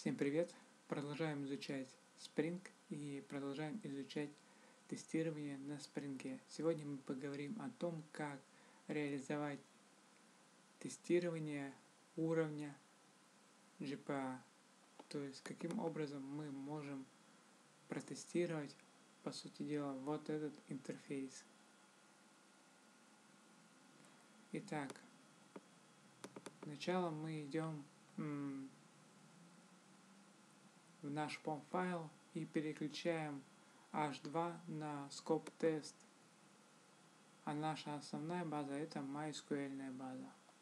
Всем привет! Продолжаем изучать Spring и продолжаем изучать тестирование на Spring. Сегодня мы поговорим о том, как реализовать тестирование уровня GPA. То есть, каким образом мы можем протестировать, по сути дела, вот этот интерфейс. Итак, сначала мы идем в наш POM файл и переключаем H2 на scope test, а наша основная база это MySQL база.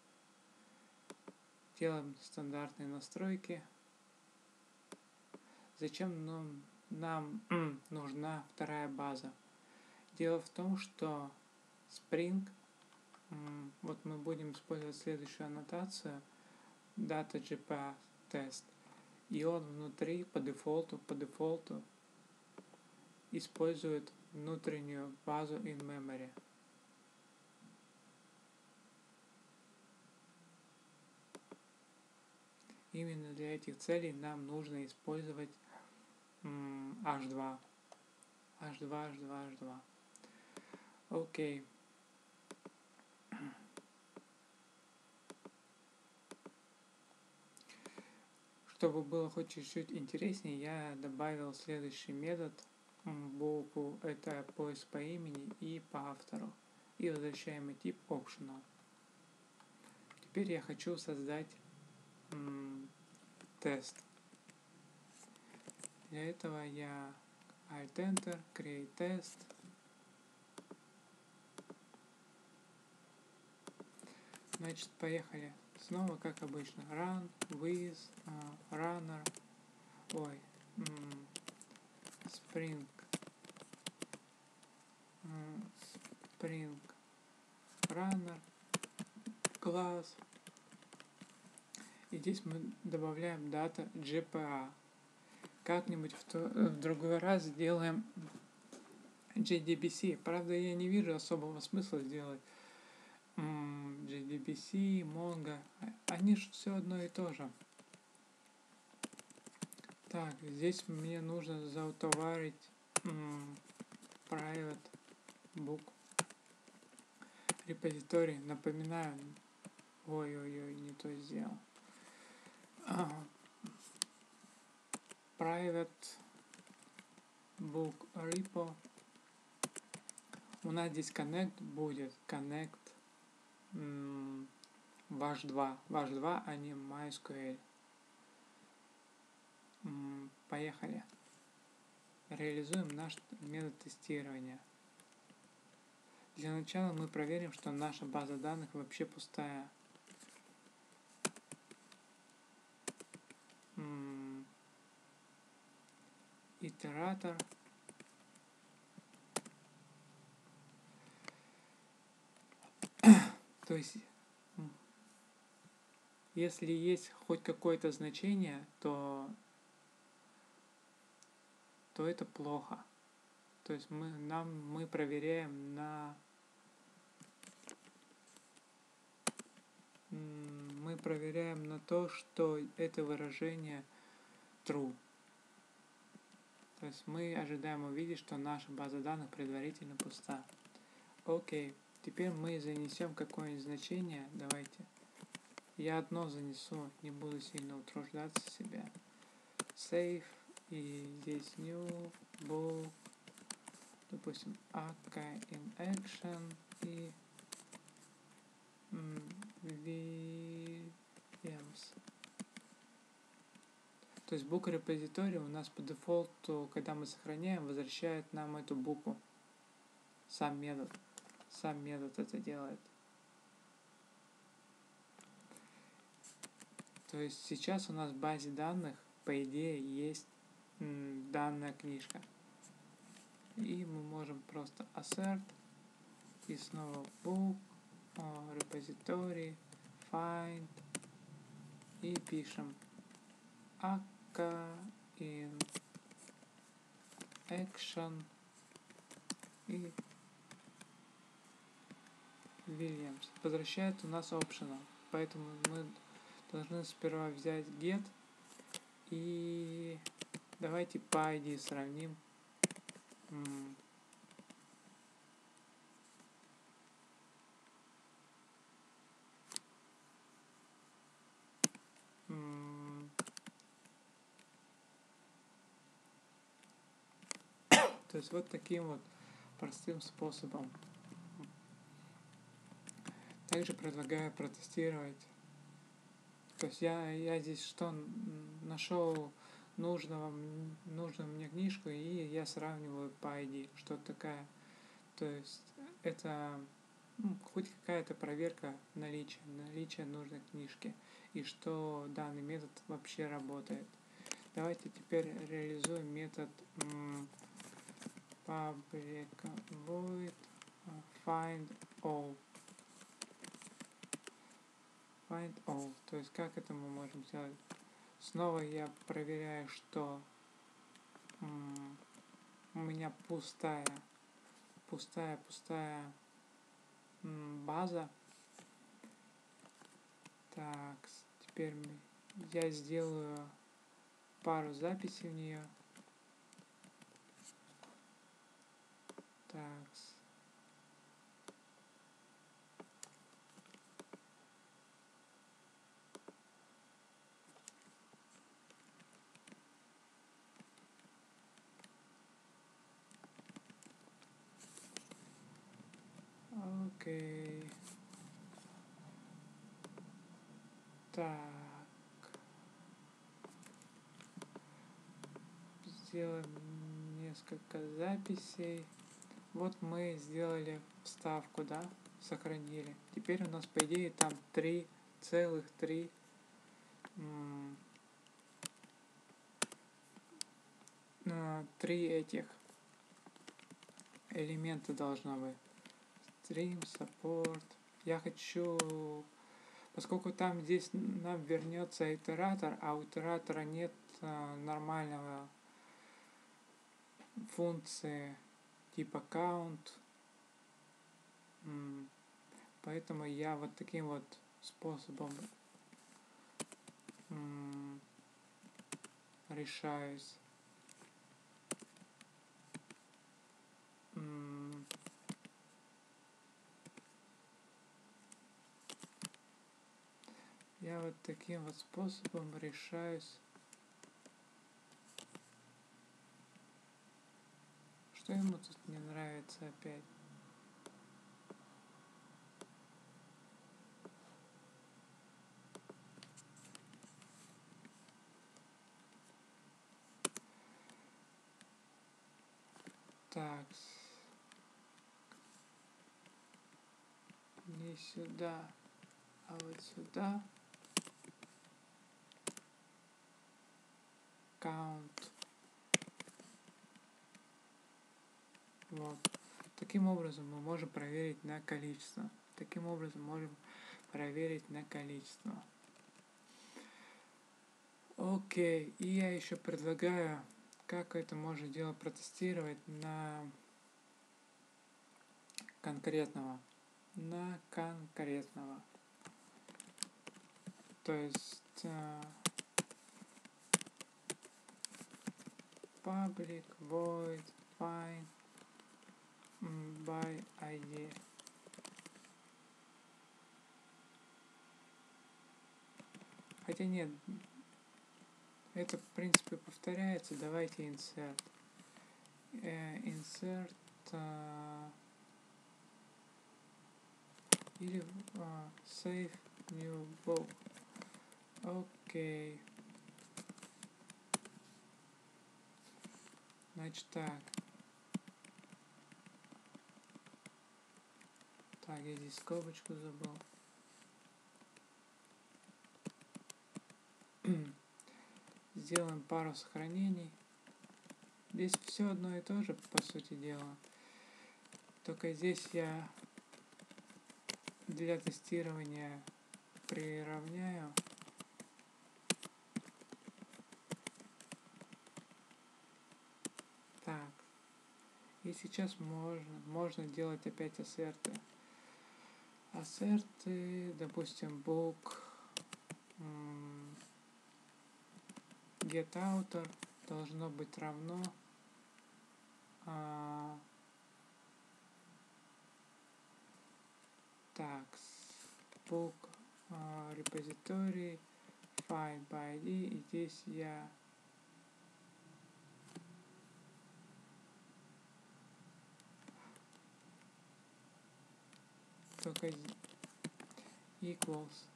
Делаем стандартные настройки. Зачем нам нужна вторая база? Дело в том, что Spring, вот мы будем использовать следующую аннотацию Data GPA Test, и он внутри по дефолту использует внутреннюю базу in memory. Именно для этих целей нам нужно использовать H2. Окей. Чтобы было хоть чуть-чуть интереснее, я добавил следующий метод букву, это поиск по имени и по автору. И возвращаемый тип optional. Теперь я хочу создать тест. Для этого я Alt-Enter, Create Test. Значит, поехали. Снова, как обычно, run, with, runner, Spring runner, класс. И здесь мы добавляем data GPA. Как-нибудь в другой раз сделаем JDBC. Правда, я не вижу особого смысла сделать JDBC, Mongo. Они же все одно и то же. Так, здесь мне нужно заутоварить private book репозиторий. Напоминаю, не то сделал. Private book repo. У нас здесь connect будет, connect H2, а не MySQL. Поехали. Реализуем наш метод тестирования. Для начала мы проверим, что наша база данных вообще пустая. Итератор. То есть, если есть хоть какое-то значение, то это плохо. То есть мы проверяем на то, что это выражение true. То есть мы ожидаем увидеть, что наша база данных предварительно пуста. Окей. Теперь мы занесем какое-нибудь значение. Давайте. Я одно занесу, не буду сильно утруждаться себя. Save. И здесь new book. Допустим, AK in action и Williams. То есть буква репозитория у нас по дефолту, когда мы сохраняем, возвращает нам эту букву. Сам метод это делает. То есть сейчас у нас в базе данных, по идее, есть данная книжка. И мы можем просто assert и снова book, repository, find и пишем AK in action и Williams. Возвращает у нас optional, поэтому мы должны сперва взять get И давайте по ID сравним. То есть вот таким вот простым способом. Также предлагаю протестировать. То есть я здесь что нашел нужную мне книжку, и я сравниваю по ID, что такая. То есть это хоть какая-то проверка наличия нужной книжки, и что данный метод вообще работает. Давайте теперь реализуем метод public void find all. Find all. То есть как это мы можем сделать? Снова я проверяю, что у меня пустая база. Так, теперь я сделаю пару записей в нее. Так. Окей. Так. Сделаем несколько записей. Вот мы сделали вставку, да? Сохранили. Теперь у нас, по идее, там 3,3 3 этих элемента должно быть. Stream, support. Я хочу... Поскольку там здесь нам вернется итератор, а у итератора нет нормального функции типа count, поэтому я вот таким вот способом решаюсь. Я вот таким вот способом решаюсь. Что ему тут не нравится опять? Так. Не сюда, а вот сюда. Count. Вот. Таким образом мы можем проверить на количество. Окей. И я еще предлагаю, как это можно делать, протестировать на конкретного. То есть public void find by ID. Хотя нет, это в принципе повторяется. Давайте insert. Или save new block. Окей. Значит так. Так, я здесь скобочку забыл. Сделаем пару сохранений. Здесь все одно и то же, по сути дела. Только здесь я для тестирования приравняю. Так. И сейчас можно делать опять ассерты. Ассерты, допустим, book getOuter должно быть равно так, book repository find by ID, и здесь я только equals.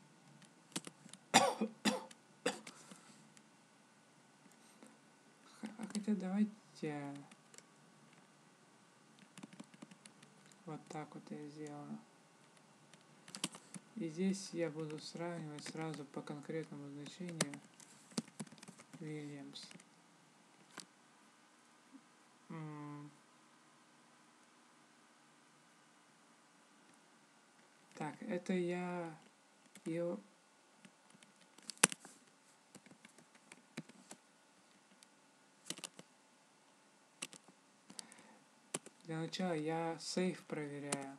Хотя давайте вот так вот я сделаю. И здесь я буду сравнивать сразу по конкретному значению Williams. Так, это я ее для начала я сейф проверяю.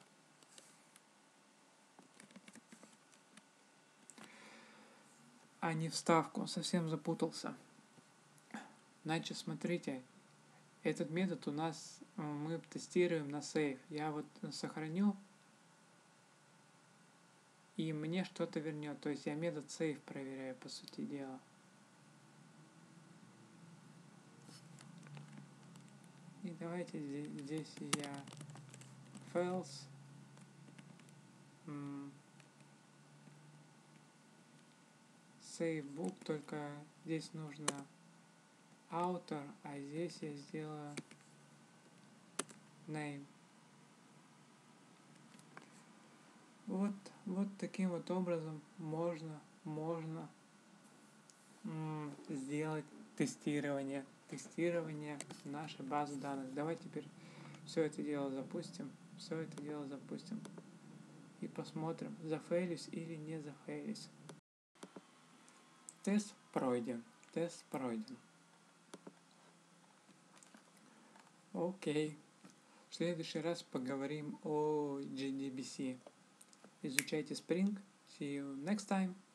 А не вставку, совсем запутался. Значит, смотрите, этот метод у нас мы тестируем на сейф. Я вот сохраню, и мне что-то вернет. То есть я метод сейф проверяю, по сути дела. И давайте здесь я files save book, только здесь нужно author, а здесь я сделаю name. Вот таким вот образом можно сделать тестирование нашей базы данных. Давайте теперь все это дело запустим. И посмотрим, зафейлюсь или не зафейлюсь. Тест пройден. Окей. В следующий раз поговорим о JDBC. Изучайте Spring. See you next time.